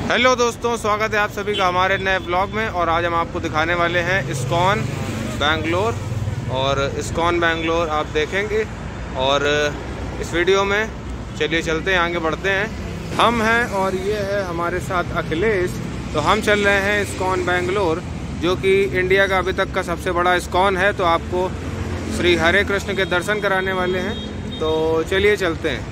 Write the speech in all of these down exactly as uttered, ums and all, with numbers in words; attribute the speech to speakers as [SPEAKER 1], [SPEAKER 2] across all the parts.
[SPEAKER 1] Hello दोस्तों, स्वागत है आप सभी का हमारे नए ब्लॉग में। और आज हम आपको दिखाने वाले हैं इस्कॉन बेंगलोर। और इस्कॉन बेंगलोर आप देखेंगे। और इस वीडियो में चलिए चलते हैं, आगे बढ़ते हैं। हम हैं और ये है हमारे साथ अखिलेश। तो हम चल रहे हैं इस्कॉन बेंगलोर, जो कि इंडिया का अभी तक का सबसे बड़ा इस्कॉन है। तो आपको श्री हरे कृष्ण के दर्शन कराने वाले हैं। तो चलिए चलते हैं।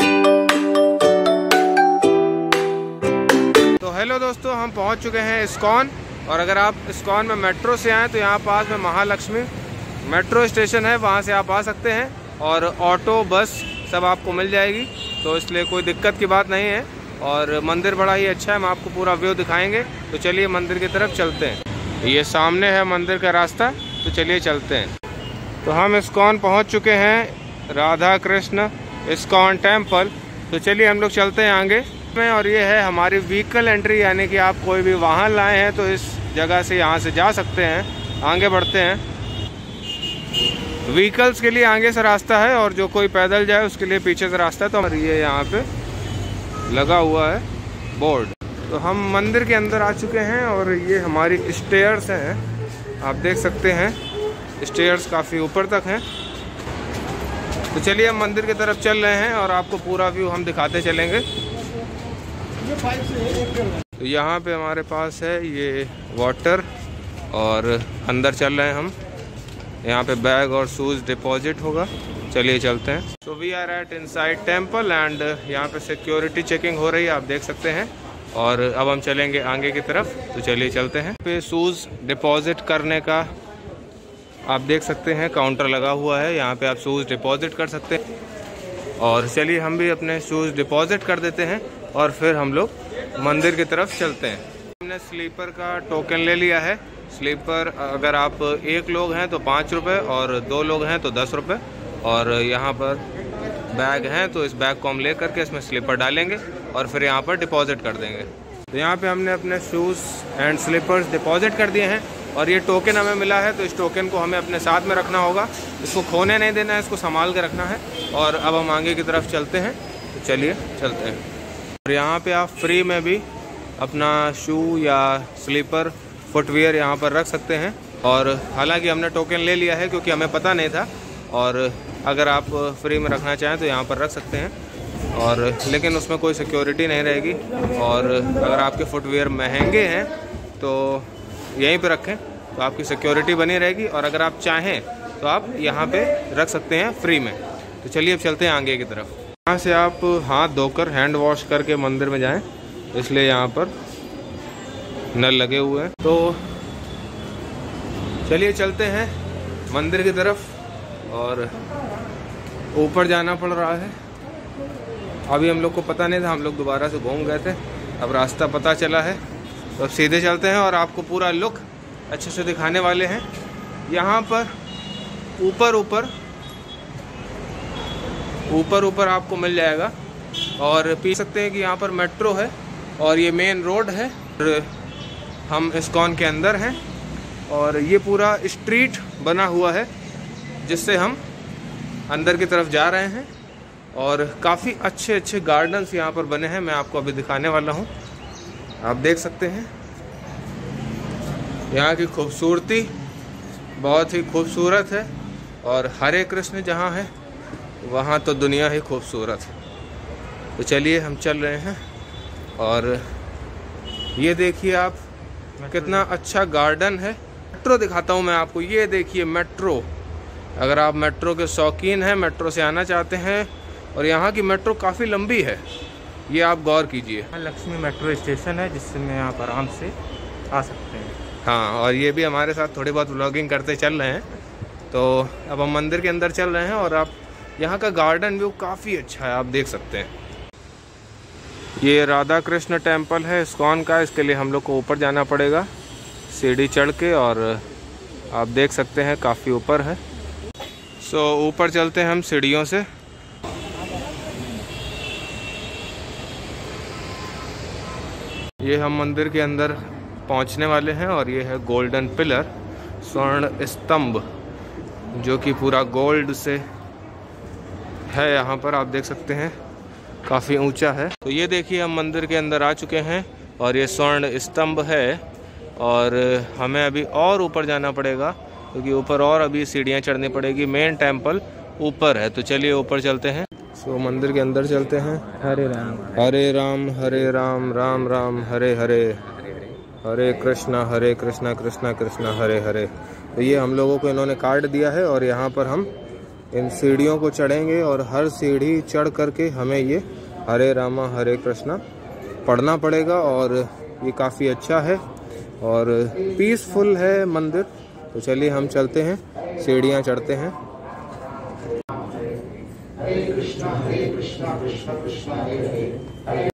[SPEAKER 1] तो हेलो दोस्तों, हम पहुंच चुके हैं इस्कॉन। और अगर आप इस्कॉन में मेट्रो से आएँ तो यहाँ पास में महालक्ष्मी मेट्रो स्टेशन है, वहाँ से आप आ सकते हैं। और ऑटो बस सब आपको मिल जाएगी, तो इसलिए कोई दिक्कत की बात नहीं है। और मंदिर बड़ा ही अच्छा है, हम आपको पूरा व्यू दिखाएंगे। तो चलिए मंदिर की तरफ चलते हैं। ये सामने है मंदिर का रास्ता, तो चलिए चलते हैं। तो हम इस्कॉन पहुँच चुके हैं, राधा कृष्ण इस्कॉन टेम्पल। तो चलिए हम लोग चलते हैं आगे में। और ये है हमारी व्हीकल एंट्री, यानी कि आप कोई भी वाहन लाए हैं तो इस जगह से यहाँ से जा सकते हैं। आगे बढ़ते हैं। व्हीकल्स के लिए आगे से रास्ता है, और जो कोई पैदल जाए उसके लिए पीछे से रास्ता है। तो ये यहाँ पे लगा हुआ है बोर्ड। तो हम मंदिर के अंदर आ चुके हैं, और ये हमारी स्टेयर्स हैं, आप देख सकते हैं। स्टेयर्स काफ़ी ऊपर तक हैं। तो चलिए हम मंदिर की तरफ चल रहे हैं, और आपको पूरा व्यू हम दिखाते चलेंगे। तो यहाँ पे हमारे पास है ये वाटर, और अंदर चल रहे हैं हम। यहाँ पे बैग और शूज़ डिपॉजिट होगा। चलिए चलते हैं। So we are at inside temple, and यहाँ पे सिक्योरिटी चेकिंग हो रही है, आप देख सकते हैं। और अब हम चलेंगे आगे की तरफ। तो चलिए चलते हैं। पे शूज़ डिपॉजिट करने का आप देख सकते हैं, काउंटर लगा हुआ है। यहाँ पे आप शूज़ डिपॉजिट कर सकते हैं। और चलिए हम भी अपने शूज़ डिपॉजिट कर देते हैं, और फिर हम लोग मंदिर की तरफ चलते हैं। हमने स्लीपर का टोकन ले लिया है। स्लीपर अगर आप एक लोग हैं तो पाँच रुपये, और दो लोग हैं तो दस रुपये। और यहाँ पर बैग हैं, तो इस बैग को हम ले करके इसमें स्लीपर डालेंगे, और फिर यहाँ पर डिपॉजिट कर देंगे। तो यहाँ पे हमने अपने शूज़ एंड स्लीपर्स डिपॉजिट कर दिए हैं। और ये टोकन हमें मिला है, तो इस टोकन को हमें अपने साथ में रखना होगा। इसको खोने नहीं देना है, इसको संभाल के रखना है। और अब हम आगे की तरफ चलते हैं। तो चलिए चलते हैं। और यहाँ पे आप फ्री में भी अपना शू या स्लीपर फुटवियर यहाँ पर रख सकते हैं। और हालांकि हमने टोकन ले लिया है, क्योंकि हमें पता नहीं था। और अगर आप फ्री में रखना चाहें तो यहाँ पर रख सकते हैं। और लेकिन उसमें कोई सिक्योरिटी नहीं रहेगी। और अगर आपके फुटवियर महंगे हैं तो यहीं पे रखें, तो आपकी सिक्योरिटी बनी रहेगी। और अगर आप चाहें तो आप यहाँ पे रख सकते हैं फ्री में। तो चलिए अब चलते हैं आगे की तरफ। यहाँ से आप हाथ धोकर हैंड वॉश करके मंदिर में जाएं, इसलिए यहाँ पर नल लगे हुए हैं। तो चलिए चलते हैं मंदिर की तरफ। और ऊपर जाना पड़ रहा है। अभी हम लोग को पता नहीं था, हम लोग दोबारा से घूम गए थे, अब रास्ता पता चला है। तो अब सीधे चलते हैं, और आपको पूरा लुक अच्छे से दिखाने वाले हैं। यहाँ पर ऊपर ऊपर ऊपर ऊपर आपको मिल जाएगा। और पी सकते हैं कि यहाँ पर मेट्रो है, और ये मेन रोड है। और हम इस्कॉन के अंदर हैं, और ये पूरा स्ट्रीट बना हुआ है, जिससे हम अंदर की तरफ जा रहे हैं। और काफ़ी अच्छे अच्छे गार्डन्स यहाँ पर बने हैं, मैं आपको अभी दिखाने वाला हूँ। आप देख सकते हैं यहाँ की खूबसूरती बहुत ही खूबसूरत है। और हरे कृष्ण जहाँ है वहाँ तो दुनिया ही खूबसूरत है। तो चलिए हम चल रहे हैं। और ये देखिए आप, कितना अच्छा गार्डन है। मेट्रो दिखाता हूँ मैं आपको। ये देखिए मेट्रो, अगर आप मेट्रो के शौकीन हैं, मेट्रो से आना चाहते हैं, और यहाँ की मेट्रो काफ़ी लंबी है, ये आप गौर कीजिए।
[SPEAKER 2] लक्ष्मी मेट्रो स्टेशन है, जिससे मैं आप आराम से आ सकते हैं।
[SPEAKER 1] हाँ, और ये भी हमारे साथ थोड़ी बहुत व्लॉगिंग करते चल रहे हैं। तो अब हम मंदिर के अंदर चल रहे हैं, और आप यहाँ का गार्डन व्यू काफ़ी अच्छा है, आप देख सकते हैं। ये राधा कृष्ण टेम्पल है इस्कॉन का। इसके लिए हम लोग को ऊपर जाना पड़ेगा सीढ़ी चढ़ के, और आप देख सकते हैं काफ़ी ऊपर है। सो ऊपर चलते हैं हम सीढ़ियों से। ये हम मंदिर के अंदर पहुंचने वाले हैं, और ये है गोल्डन पिलर, स्वर्ण स्तंभ, जो कि पूरा गोल्ड से है। यहाँ पर आप देख सकते हैं काफ़ी ऊंचा है। तो ये देखिए हम मंदिर के अंदर आ चुके हैं। और ये स्वर्ण स्तंभ है और हमें अभी और ऊपर जाना पड़ेगा क्योंकि ऊपर और अभी सीढ़ियाँ चढ़नी पड़ेगी। मेन टेम्पल ऊपर है, तो चलिए ऊपर चलते हैं। सो मंदिर के अंदर चलते हैं।
[SPEAKER 2] हरे राम
[SPEAKER 1] हरे राम हरे राम राम राम हरे हरे, हरे कृष्णा हरे कृष्णा कृष्णा कृष्णा हरे हरे। तो ये हम लोगों को इन्होंने कार्ड दिया है और यहाँ पर हम इन सीढ़ियों को चढ़ेंगे और हर सीढ़ी चढ़ करके हमें ये हरे रामा हरे कृष्णा पढ़ना पड़ेगा। और ये काफ़ी अच्छा है और पीसफुल है मंदिर। तो चलिए हम चलते हैं, सीढ़ियाँ चढ़ते हैं। हरे कृष्णा हरे कृष्णा कृष्णा कृष्णा हरे हरे।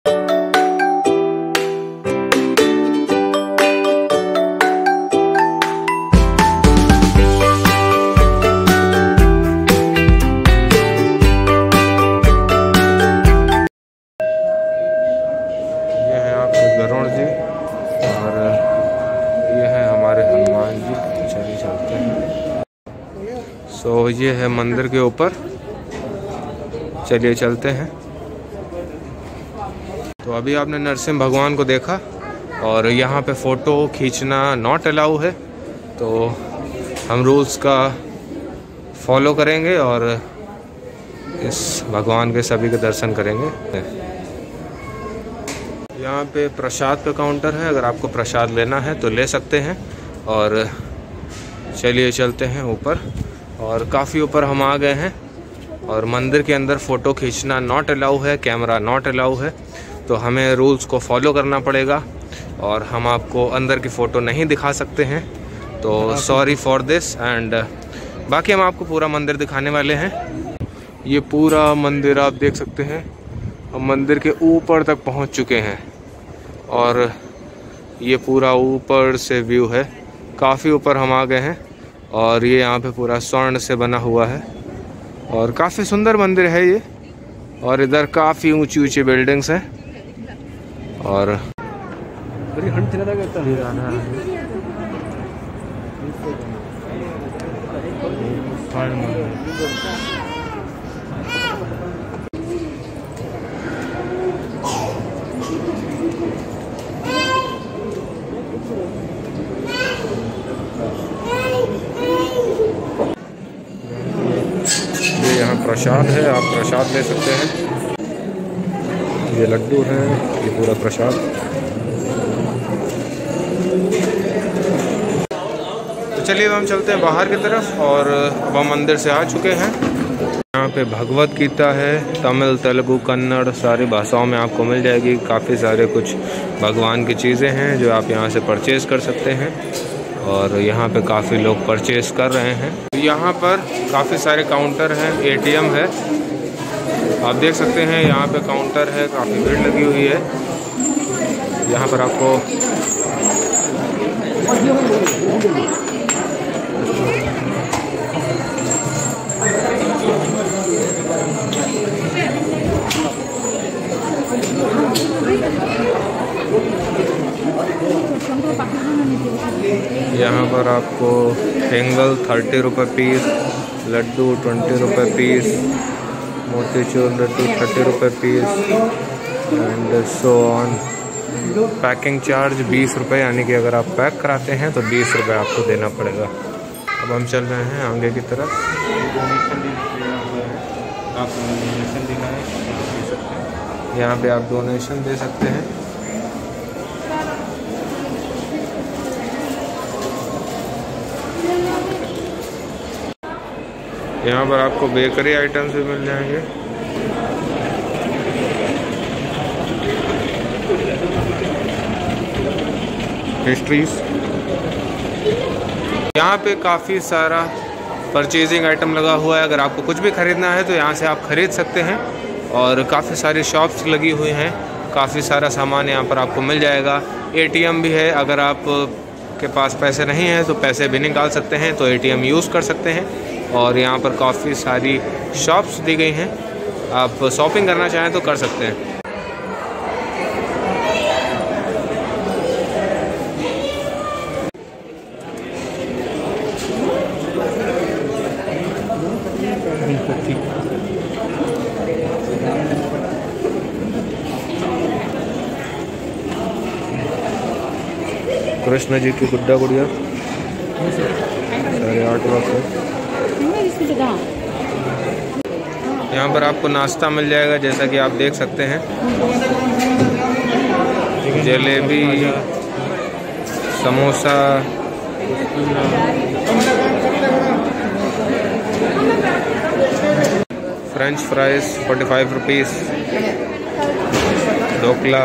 [SPEAKER 1] तो ये है मंदिर के ऊपर, चलिए चलते हैं। तो अभी आपने नरसिंह भगवान को देखा और यहाँ पे फ़ोटो खींचना नॉट अलाउ है, तो हम रूल्स का फॉलो करेंगे और इस भगवान के सभी के दर्शन करेंगे। यहाँ पे प्रसाद का काउंटर है, अगर आपको प्रसाद लेना है तो ले सकते हैं। और चलिए चलते हैं ऊपर, और काफ़ी ऊपर हम आ गए हैं। और मंदिर के अंदर फ़ोटो खींचना नॉट अलाउ है, कैमरा नॉट अलाउ है, तो हमें रूल्स को फॉलो करना पड़ेगा और हम आपको अंदर की फ़ोटो नहीं दिखा सकते हैं। तो सॉरी फॉर दिस। एंड बाकी हम आपको पूरा मंदिर दिखाने वाले हैं। ये पूरा मंदिर आप देख सकते हैं, हम मंदिर के ऊपर तक पहुंच चुके हैं और ये पूरा ऊपर से व्यू है। काफ़ी ऊपर हम आ गए हैं और ये यहाँ पे पूरा स्वर्ण से बना हुआ है और काफ़ी सुंदर मंदिर है ये। और इधर काफ़ी ऊंची ऊंची बिल्डिंग्स हैं और यहाँ प्रसाद है, आप प्रसाद ले सकते हैं। ये लड्डू है, ये पूरा प्रसाद। तो चलिए हम चलते हैं बाहर की तरफ और अब हम मंदिर से आ चुके हैं। यहाँ पे भगवत गीता है, तमिल तेलुगु कन्नड़ सारी भाषाओं में आपको मिल जाएगी। काफ़ी सारे कुछ भगवान की चीज़ें हैं जो आप यहाँ से परचेज़ कर सकते हैं और यहाँ पे काफ़ी लोग परचेस कर रहे हैं। यहाँ पर काफ़ी सारे काउंटर हैं, एटीएम है, आप देख सकते हैं। यहाँ पे काउंटर है, काफ़ी भीड़ लगी हुई है। यहाँ पर आपको यहाँ पर आपको एंगल थर्टी रुपये पीस, लड्डू ट्वेंटी रुपये पीस, मोतीचूर लड्डू थर्टी रुपये piece and so on. Packing charge बीस रुपये, यानी कि अगर आप पैक कराते हैं तो बीस रुपये आपको देना पड़ेगा। अब हम चल रहे हैं आगे की तरफ। आप डोनेशन देना है, दे सकते हैं। यहाँ पे आप डोनेशन दे सकते हैं। यहाँ पर आपको बेकरी आइटम्स भी मिल जाएंगे। पेस्ट्रीज, यहाँ पे काफ़ी सारा परचेजिंग आइटम लगा हुआ है। अगर आपको कुछ भी ख़रीदना है तो यहाँ से आप ख़रीद सकते हैं और काफ़ी सारी शॉप्स लगी हुई हैं, काफ़ी सारा सामान यहाँ पर आपको मिल जाएगा। एटीएम भी है, अगर आप के पास पैसे नहीं हैं तो पैसे भी निकाल सकते हैं, तो एटीएम यूज़ कर सकते हैं। और यहाँ पर काफ़ी सारी शॉप्स दी गई हैं, आप शॉपिंग करना चाहें तो कर सकते हैं। कृष्ण जी की गुड्डा गुड़िया सारे आर्ट वर्क है। यहाँ पर आपको नाश्ता मिल जाएगा जैसा कि आप देख सकते हैं, jalebi, samosa, french fries forty five rupees, dhokla,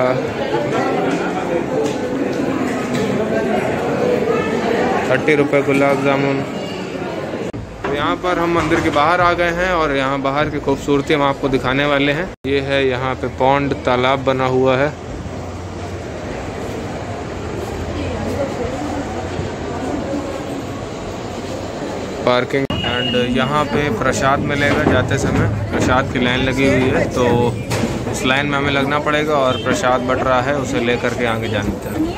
[SPEAKER 1] thirty रुपये गुलाब जामुन। तो यहाँ पर हम मंदिर के बाहर आ गए हैं और यहाँ बाहर की खूबसूरती हम आपको दिखाने वाले हैं। ये है यहाँ पे पौंड, तालाब बना हुआ है। पार्किंग एंड यहाँ पे प्रसाद मिलेगा जाते समय। प्रसाद की लाइन लगी हुई है तो उस लाइन में हमें लगना पड़ेगा और प्रसाद बट रहा है, उसे लेकर के आगे जाना है।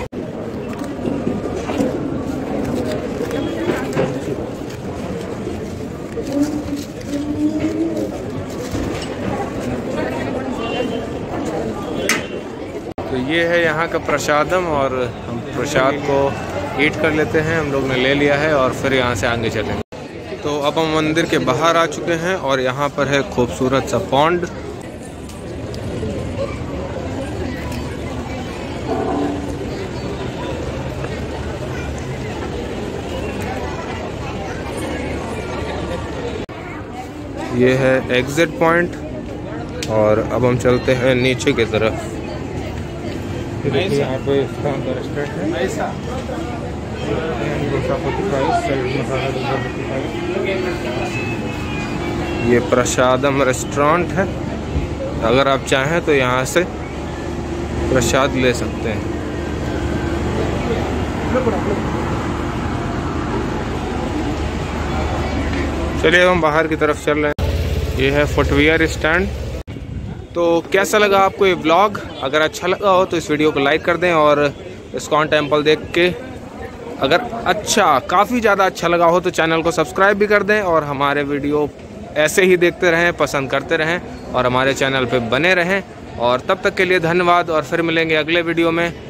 [SPEAKER 1] तो ये है यहाँ का प्रसादम और हम प्रसाद को ईट कर लेते हैं। हम लोग ने ले लिया है और फिर यहाँ से आगे चलेंगे। तो अब हम मंदिर के बाहर आ चुके हैं और यहाँ पर है खूबसूरत सा पॉन्ड। ये है एग्जिट पॉइंट और अब हम चलते हैं नीचे की तरफ।
[SPEAKER 2] यहाँ पे इसका रेस्टोरेंट है।
[SPEAKER 1] ये प्रसादम रेस्टोरेंट है। अगर आप चाहें तो यहाँ से प्रसाद ले सकते हैं। चलिए हम बाहर की तरफ चल रहे हैं। ये है फुटवियर स्टैंड। तो कैसा लगा आपको ये ब्लॉग? अगर अच्छा लगा हो तो इस वीडियो को लाइक कर दें और इस्कॉन टेम्पल देख के अगर अच्छा काफ़ी ज़्यादा अच्छा लगा हो तो चैनल को सब्सक्राइब भी कर दें और हमारे वीडियो ऐसे ही देखते रहें, पसंद करते रहें और हमारे चैनल पे बने रहें। और तब तक के लिए धन्यवाद और फिर मिलेंगे अगले वीडियो में।